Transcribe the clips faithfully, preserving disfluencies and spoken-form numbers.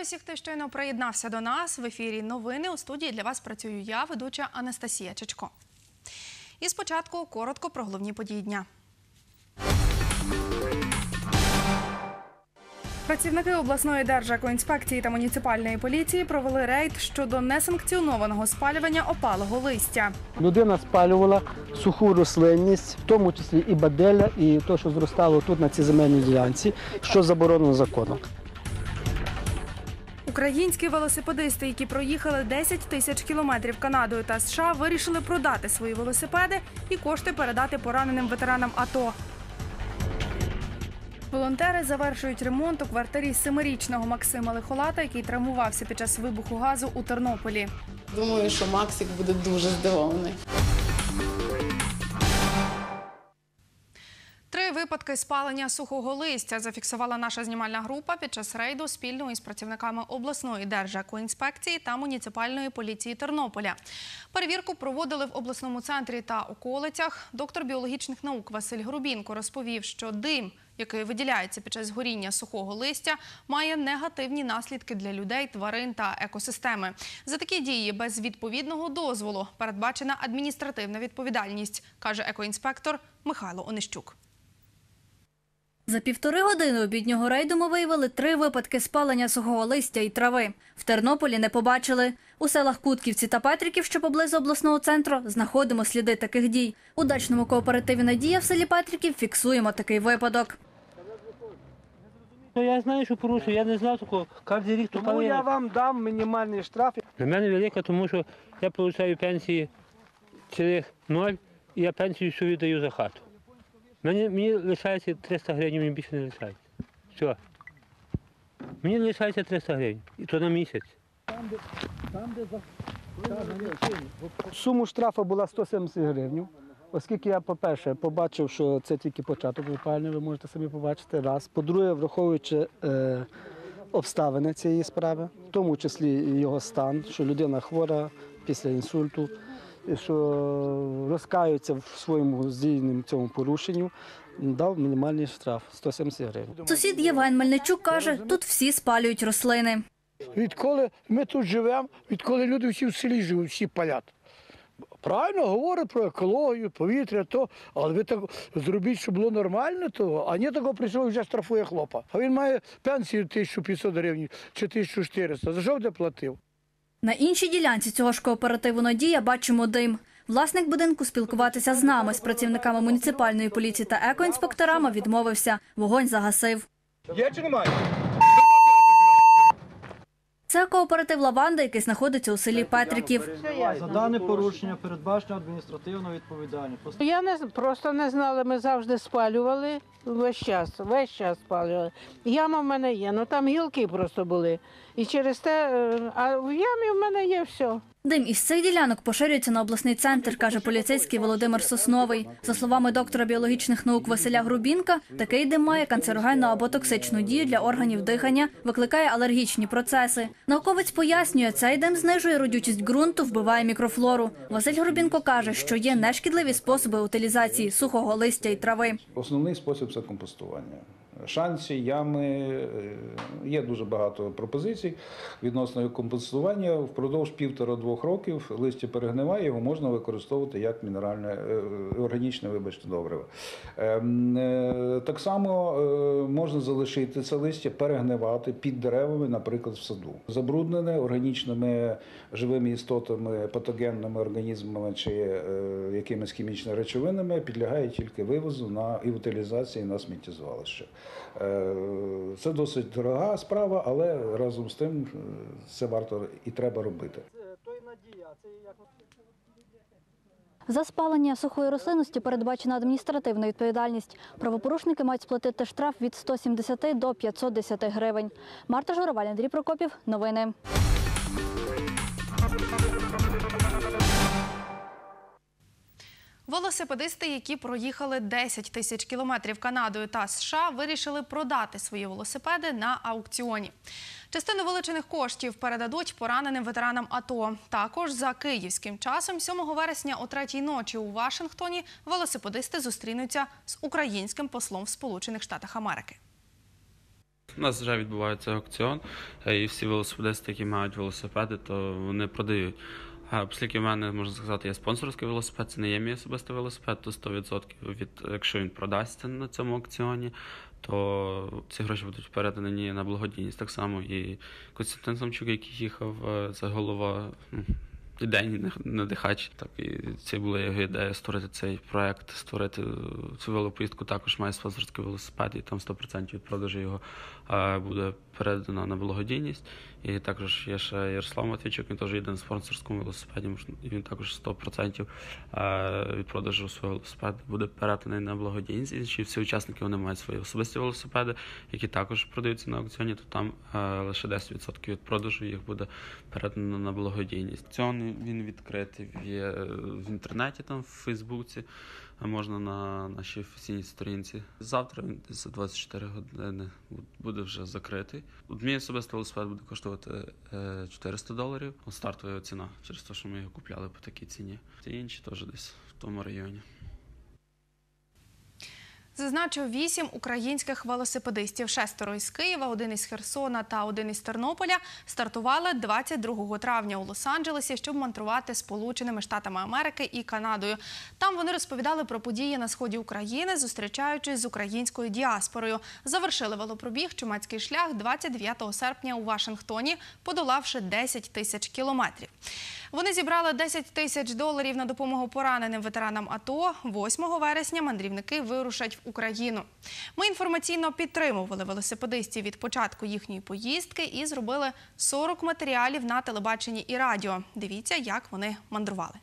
Вітаю всіх, хто щойно приєднався до нас. В ефірі новини. У студії для вас працюю я, ведуча Анастасія Чечко. І спочатку коротко про головні події дня. Працівники обласної держекоінспекції та муніципальної поліції провели рейд щодо несанкціонованого спалювання опалого листя. Людина спалювала суху рослинність, в тому числі і баделя, і те, що зростало тут на цій земельній ділянці, що заборонено законом. Українські велосипедисти, які проїхали десять тисяч кілометрів Канадою та США, вирішили продати свої велосипеди і кошти передати пораненим ветеранам АТО. Волонтери завершують ремонт у квартирі семирічного Максима Лихолата, який травмувався під час вибуху газу у Тернополі. Думаю, що Максик буде дуже здивований. Три випадки спалення сухого листя зафіксувала наша знімальна група під час рейду спільно із працівниками обласної держекоінспекції та муніципальної поліції Тернополя. Перевірку проводили в обласному центрі та околицях. Доктор біологічних наук Василь Грубінко розповів, що дим, який виділяється під час горіння сухого листя, має негативні наслідки для людей, тварин та екосистеми. За такі дії без відповідного дозволу передбачена адміністративна відповідальність, каже екоінспектор Михайло Онищук. За півтори години обіднього рейду ми виявили три випадки спалення сухого листя і трави. В Тернополі не побачили. У селах Кутківці та Петриків, що поблизу обласного центру, знаходимо сліди таких дій. У дачному кооперативі «Надія» в селі Петриків фіксуємо такий випадок. Я знаю, що порушую, я не знав такого. Кожен рік Тому я вам дам мінімальний штраф. Для мене велика, тому що я отримую пенсії цілих ноль, і я пенсію всю віддаю за хату. Мені, мені лишається триста гривень, мені більше не лишається. Все. Мені лишається триста гривень, і то на місяць. Суму штрафу була сто сімдесят гривень. Оскільки я, по-перше, побачив, що це тільки початок випалення, ви можете самі побачити, раз. По-друге, враховуючи е, обставини цієї справи, в тому числі його стан, що людина хвора після інсульту, що розкаються в своєму здійсненому цьому порушенню, дав мінімальний штраф – сто сімдесят гривень. Сусід Євген Мельничук каже, тут всі спалюють рослини. Відколи ми тут живемо, відколи люди всі в селі живуть, всі палять. Правильно говорять про екологію, повітря, то, але ви так зробіть, щоб було нормально, то, а не такого прийшов і вже штрафує хлопа. А він має пенсію тисячу п'ятсот гривень чи тисячу чотириста. За що де платив? На іншій ділянці цього ж кооперативу «Надія» бачимо дим. Власник будинку спілкуватися з нами, з працівниками муніципальної поліції та екоінспекторами відмовився. Вогонь загасив. Є чи немає? Це кооператив «Лаванда», який знаходиться у селі Петриків. За дане порушення передбачено адміністративну відповідальність. Я не, просто не знала, ми завжди спалювали весь час, весь час спалювали. Яма в мене є, ну там гілки просто були. І через те, а в ямі в мене є все. Дим із цих ділянок поширюється на обласний центр, каже поліцейський Володимир Сосновий. За словами доктора біологічних наук Василя Грубінка, такий дим має канцерогенну або токсичну дію для органів дихання, викликає алергічні процеси. Науковець пояснює, цей дим знижує родючість ґрунту, вбиває мікрофлору. Василь Грубінко каже, що є нешкідливі способи утилізації сухого листя і трави. Основний спосіб – це компостування. Шанси, ями, є дуже багато пропозицій відносно компостування. Впродовж півтора-двох років листя перегниває, його можна використовувати як мінеральне, органічне, вибачте, добриво. Так само можна залишити це листя, перегнивати під деревами, наприклад, в саду. Забруднене органічними живими істотами, патогенними організмами чи якимись хімічними речовинами підлягає тільки вивозу на, і утилізації на сміттєзвалище. Це досить дорога справа, але разом з тим це варто і треба робити. За спалення сухої рослинності передбачена адміністративна відповідальність. Правопорушники мають сплатити штраф від ста сімдесяти до п'ятсот десяти гривень. Марта Журавель, Андрій Прокопів. Новини. Велосипедисти, які проїхали десять тисяч кілометрів Канадою та США, вирішили продати свої велосипеди на аукціоні. Частину вилучених коштів передадуть пораненим ветеранам АТО. Також за київським часом сьомого вересня о третій ночі у Вашингтоні велосипедисти зустрінуться з українським послом в Сполучених Штатах Америки. У нас вже відбувається аукціон, і всі велосипедисти, які мають велосипеди, то вони продають. А оскільки в мене, можна сказати, є спонсорський велосипед, це не є мій особистий велосипед, то сто відсотків, від, якщо він продасться на цьому аукціоні, то ці гроші будуть передані на благодійність. Так само і Костянтин Самчук, який їхав, це голова ідейний надихач. Так, і це була його ідея створити цей проект, створити цю велопоїздку. Також має спонсорський велосипед, і там сто відсотків від продажу його буде передано на благодійність. І також є ще Ярослав Матвійчук, він теж їде на спонсорському велосипеді, і він також сто відсотків від продажу свого велосипеду буде переданий на благодійність. Інші всі учасники, вони мають свої особисті велосипеди, які також продаються на аукціоні, то там лише десять відсотків від продажу їх буде передано на благодійність. Аукціон, він відкритий є в інтернеті, там в Фейсбуці, можна на нашій офіційній сторінці. Завтра він за двадцять чотири години буде вже закритий. Мій особистий велосипед буде коштувати чотириста доларів. Стартова ціна, через те, що ми його купляли по такій ціні. Ті інші теж десь в тому районі. Зазначив вісім українських велосипедистів. Шестеро із Києва, один із Херсона та один із Тернополя стартували двадцять другого травня у Лос-Анджелесі, щоб мандрувати Сполученими Штатами Америки і Канадою. Там вони розповідали про події на сході України, зустрічаючись з українською діаспорою. Завершили велопробіг чумацький шлях двадцять дев'ятого серпня у Вашингтоні, подолавши десять тисяч кілометрів. Вони зібрали десять тисяч доларів на допомогу пораненим ветеранам АТО. восьмого вересня мандрівники вирушать в Україну. Ми інформаційно підтримували велосипедистів від початку їхньої поїздки і зробили сорок матеріалів на телебаченні і радіо. Дивіться, як вони мандрували.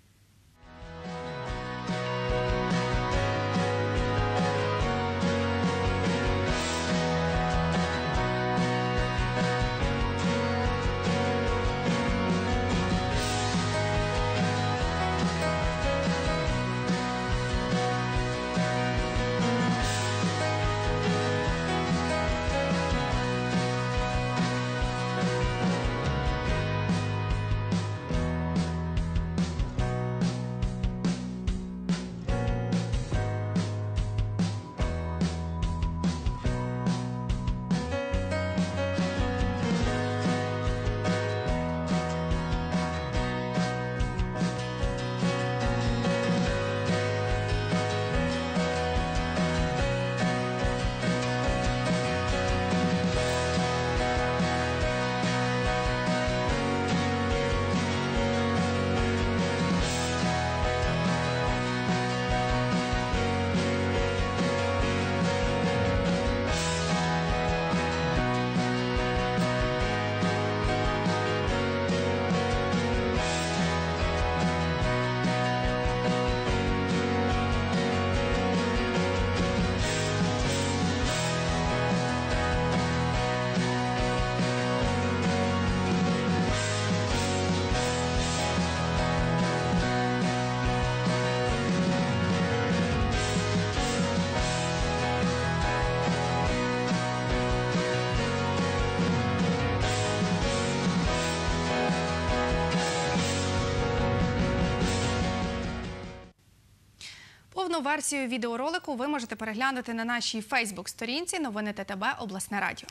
Повну версію відеоролику ви можете переглянути на нашій фейсбук-сторінці «Новини ТТБ. Обласне радіо».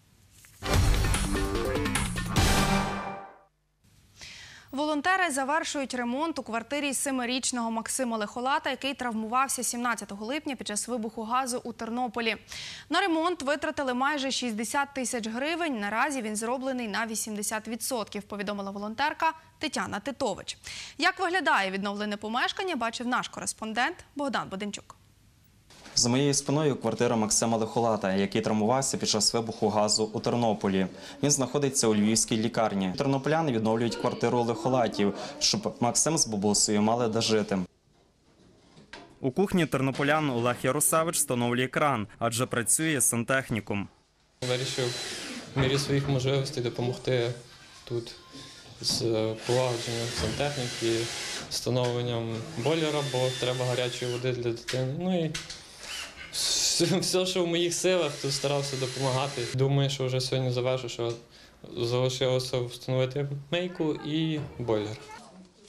Волонтери завершують ремонт у квартирі семирічного Максима Лихолата, який травмувався сімнадцятого липня під час вибуху газу у Тернополі. На ремонт витратили майже шістдесят тисяч гривень. Наразі він зроблений на вісімдесят відсотків, повідомила волонтерка Тетяна Титович. Як виглядає відновлене помешкання, бачив наш кореспондент Богдан Боденчук. За моєю спиною квартира Максима Лихолата, який травмувався під час вибуху газу у Тернополі. Він знаходиться у львівській лікарні. Тернополяни відновлюють квартиру Лихолатів, щоб Максим з бабусею мали де жити. У кухні тернополян Олег Ярусевич встановлює кран, адже працює сантехніком. Вирішив в мірі своїх можливостей допомогти тут з полагодженням сантехніки, встановленням бойлера, бо треба гарячої води для дитини. Ну і все, що в моїх силах, то старався допомагати. Думаю, що вже сьогодні завершу, що залишилося встановити мийку і бойлер.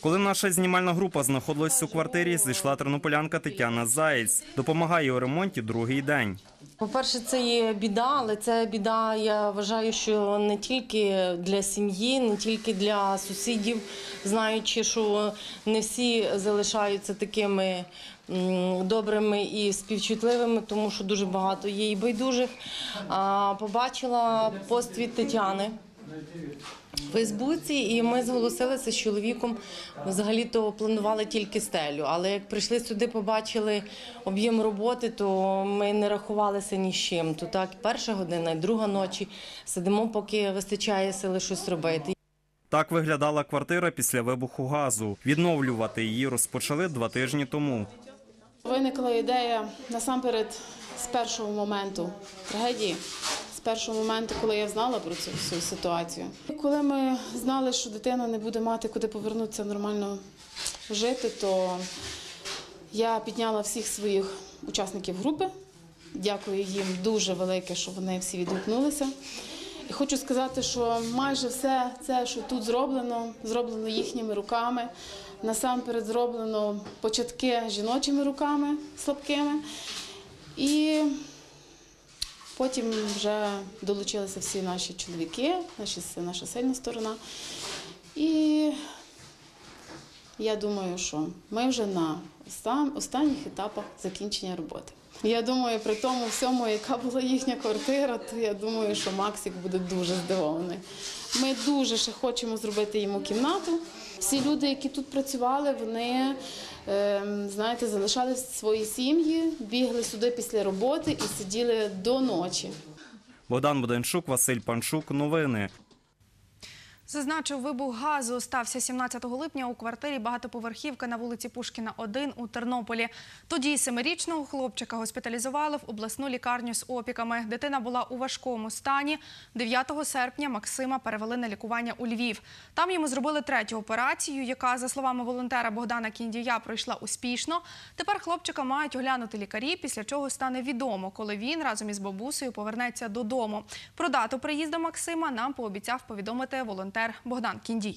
Коли наша знімальна група знаходилась у квартирі, зайшла тернополянка Тетяна Заєць. Допомагає у ремонті другий день. По-перше, це є біда, але це біда, я вважаю, що не тільки для сім'ї, не тільки для сусідів, знаючи, що не всі залишаються такими добрими і співчутливими, тому що дуже багато є і байдужих. Побачила пост від Тетяни в Фейсбуці, і ми зголосилися з чоловіком, взагалі-то планували тільки стелю, але як прийшли сюди, побачили об'єм роботи, то ми не рахувалися ні з чим. То так, перша година і друга ночі сидимо, поки вистачає сили щось робити. Так виглядала квартира після вибуху газу. Відновлювати її розпочали два тижні тому. Виникла ідея насамперед з першого моменту трагедії. З першого моменту, коли я знала про цю всю ситуацію. Коли ми знали, що дитина не буде мати куди повернутися нормально жити, то я підняла всіх своїх учасників групи. Дякую їм дуже велике, що вони всі відгукнулися. І хочу сказати, що майже все це, що тут зроблено, зроблено їхніми руками. Насамперед зроблено початки жіночими руками слабкими. І потім вже долучилися всі наші чоловіки, наші, наша сильна сторона. І я думаю, що ми вже на останніх етапах закінчення роботи. Я думаю, при тому всьому, яка була їхня квартира, то я думаю, що Максик буде дуже здивований. Ми дуже ще хочемо зробити йому кімнату. Всі люди, які тут працювали, вони, знаєте, залишали свої сім'ї, бігли сюди після роботи і сиділи до ночі. Богдан Буденчук, Василь Панчук. Новини. Зазначив, вибух газу стався сімнадцятого липня у квартирі багатоповерхівки на вулиці Пушкіна, один у Тернополі. Тоді семирічного хлопчика госпіталізували в обласну лікарню з опіками. Дитина була у важкому стані. дев'ятого серпня Максима перевели на лікування у Львів. Там йому зробили третю операцію, яка, за словами волонтера Богдана Кіндія, пройшла успішно. Тепер хлопчика мають оглянути лікарі, після чого стане відомо, коли він разом із бабусею повернеться додому. Про дату приїзду Максима нам пообіцяв повідомити волонтер Богдан Кіндій.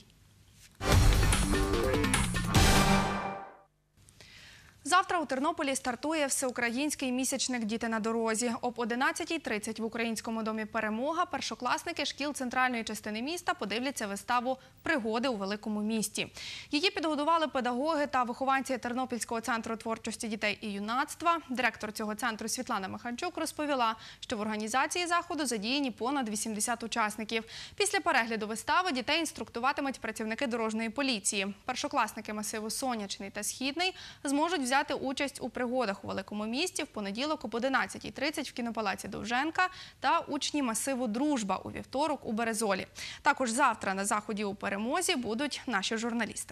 Завтра у Тернополі стартує всеукраїнський місячник «Діти на дорозі». Об одинадцятій тридцять в Українському домі «Перемога» першокласники шкіл центральної частини міста подивляться виставу «Пригоди у великому місті». Її підготували педагоги та вихованці Тернопільського центру творчості дітей і юнацтва. Директор цього центру Світлана Миханчук розповіла, що в організації заходу задіяні понад вісімдесят учасників. Після перегляду вистави дітей інструктуватимуть працівники дорожньої поліції. Першокласники масиву «Сонячний» та «Східний» зможуть взяти взяти участь у пригодах у великому місті в понеділок об одинадцятій тридцять в кінопалаці Довженка та учні масиву «Дружба» у вівторок у Березолі. Також завтра на заході у Перемозі будуть наші журналісти.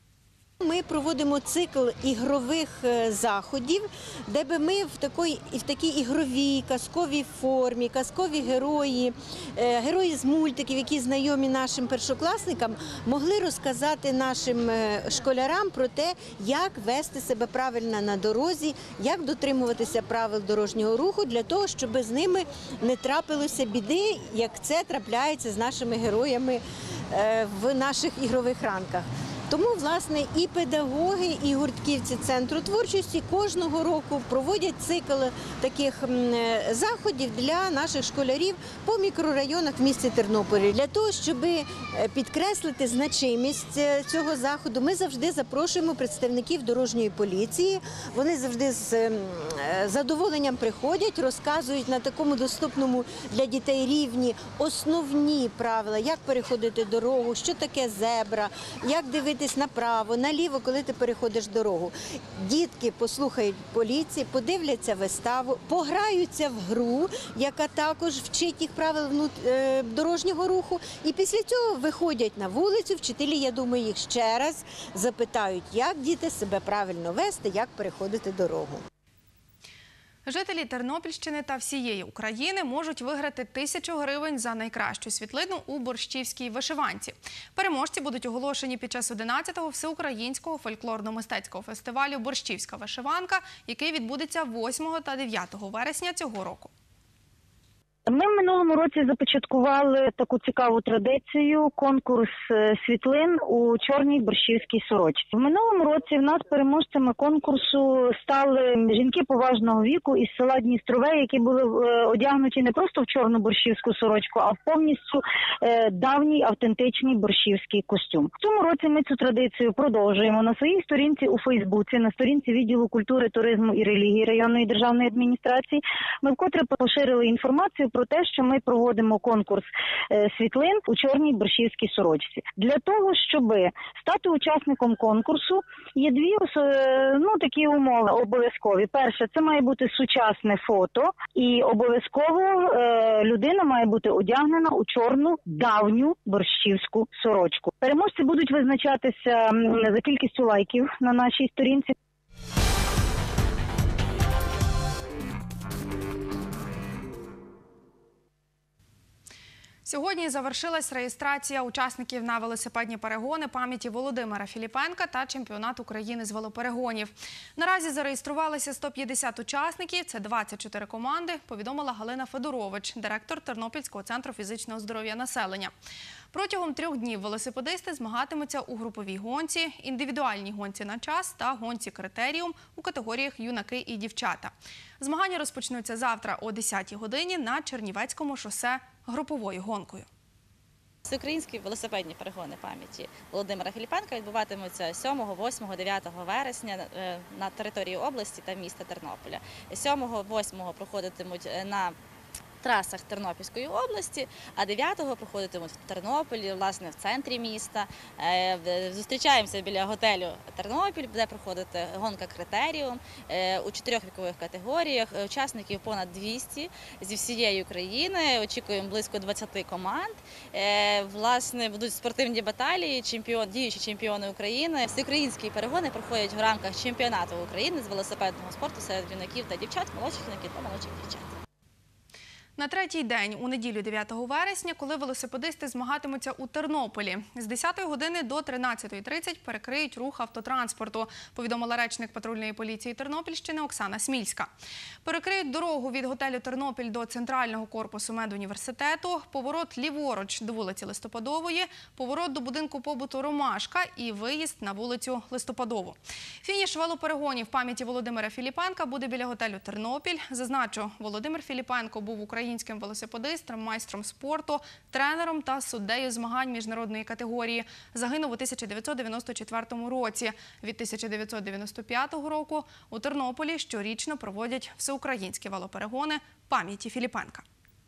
Ми проводимо цикл ігрових заходів, де би ми в такій, в такій ігровій, казковій формі, казкові герої, герої з мультиків, які знайомі нашим першокласникам, могли розказати нашим школярам про те, як вести себе правильно на дорозі, як дотримуватися правил дорожнього руху, для того, щоб з ними не трапилося біди, як це трапляється з нашими героями в наших ігрових ранках. Тому, власне, і педагоги, і гуртківці Центру творчості кожного року проводять цикл таких заходів для наших школярів по мікрорайонах в місті Тернополі. Для того, щоб підкреслити значимість цього заходу, ми завжди запрошуємо представників дорожньої поліції. Вони завжди з задоволенням приходять, розказують на такому доступному для дітей рівні основні правила, як переходити дорогу, що таке зебра, як дивитися направо, наліво, коли ти переходиш дорогу. Дітки послухають поліції, подивляться виставу, пограються в гру, яка також вчить їх правил дорожнього руху. І після цього виходять на вулицю, вчителі, я думаю, їх ще раз запитають, як діти себе правильно вести, як переходити дорогу. Жителі Тернопільщини та всієї України можуть виграти тисячу гривень за найкращу світлину у борщівській вишиванці. Переможці будуть оголошені під час одинадцятого всеукраїнського фольклорно-мистецького фестивалю «Борщівська вишиванка», який відбудеться восьмого та дев'ятого вересня цього року. Ми в минулому році започаткували таку цікаву традицію – конкурс світлин у чорній борщівській сорочці. В минулому році в нас переможцями конкурсу стали жінки поважного віку із села Дністрове, які були одягнуті не просто в чорну борщівську сорочку, а в повністю давній автентичний борщівський костюм. В цьому році ми цю традицію продовжуємо. На своїй сторінці у Фейсбуці, на сторінці відділу культури, туризму і релігії районної державної адміністрації ми вкотре поширили інформацію про те, що ми проводимо конкурс світлин у чорній борщівській сорочці. Для того, щоб стати учасником конкурсу, є дві ну, такі умови обов'язкові. Перше, це має бути сучасне фото, і обов'язково е, людина має бути одягнена у чорну давню борщівську сорочку. Переможці будуть визначатися за кількістю лайків на нашій сторінці. Сьогодні завершилась реєстрація учасників на велосипедні перегони пам'яті Володимира Філіпенка та чемпіонат України з велоперегонів. Наразі зареєструвалися сто п'ятдесят учасників, це двадцять чотири команди, повідомила Галина Федорович, директор Тернопільського центру фізичного здоров'я населення. Протягом трьох днів велосипедисти змагатимуться у груповій гонці, індивідуальній гонці на час та гонці критеріум у категоріях юнаки і дівчата. Змагання розпочнуться завтра о десятій годині на Чернівецькому шосе груповою гонкою. Всеукраїнські велосипедні перегони пам'яті Володимира Філіпенка відбуватимуться сьомого, восьмого, дев'ятого вересня на території області та міста Тернополя. сьомого, восьмого проходитимуть на трасах Тернопільської області, а дев'ятого проходитимуть в Тернополі, власне, в центрі міста. Зустрічаємося біля готелю Тернопіль, де проходить гонка критеріум у чотирьох вікових категоріях. Учасників понад двісті зі всієї України. Очікуємо близько двадцяти команд. Власне, будуть спортивні баталії, чемпіон, діючі чемпіони України. Всеукраїнські перегони проходять в рамках чемпіонату України з велосипедного спорту серед юнаків та дівчат, молодших юнаків та молодших дівчат. На третій день, у неділю дев'ятого вересня, коли велосипедисти змагатимуться у Тернополі. З десятої години до тринадцятої тридцять перекриють рух автотранспорту, повідомила речник патрульної поліції Тернопільщини Оксана Смільська. Перекриють дорогу від готелю «Тернопіль» до центрального корпусу медуніверситету, поворот ліворуч до вулиці Листопадової, поворот до будинку побуту «Ромашка» і виїзд на вулицю Листопадову. Фініш велоперегонів пам'яті Володимира Філіпенка буде біля готелю «Тернопіль». Зазначу, Володимир Філіпенко був українським українським велосипедистом, майстром спорту, тренером та суддею змагань міжнародної категорії. Загинув у тисяча дев'ятсот дев'яносто четвертому році. Від тисяча дев'ятсот дев'яносто п'ятого року у Тернополі щорічно проводять всеукраїнські велоперегони пам'яті Філіпенка.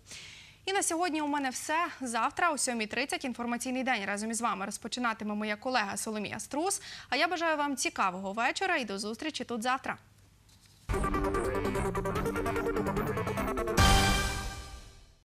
І на сьогодні у мене все. Завтра о сьомій тридцять інформаційний день разом із вами розпочинатиме моя колега Соломія Струс. А я бажаю вам цікавого вечора і до зустрічі тут завтра.